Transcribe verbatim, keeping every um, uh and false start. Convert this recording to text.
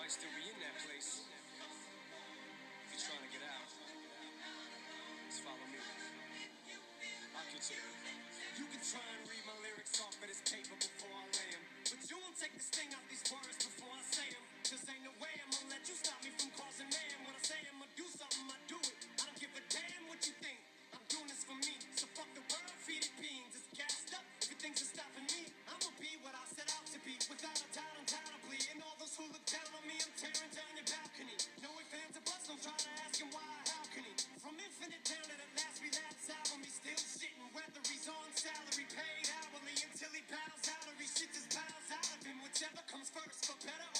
might still be in that place. If you're trying to get out, just follow me. I'll get you there. You can try and read my lyrics off of this paper before I lay 'em, but you won't take the sting out these words before I say 'em. Just ain't no way I'm gonna let you stop me from causing man. When I say I'm gonna do something, I do it. I don't give a damn what you think. I'm doing this for me. So fuck the world, feed it beans. It's gassed up. If it thinks it's stopping me, I'ma be what I set out to be. Without a doubt, undoubtedly. And all those who look down on me, I'm tearing down your balcony. No ifs, ands, or buts, don't try to ask him why, how can he? From infinite down to the last relapse album, he's still shitting. Whether he's on salary, paid hourly, until he bows out or he shit just bows out of him. Whichever comes first, for better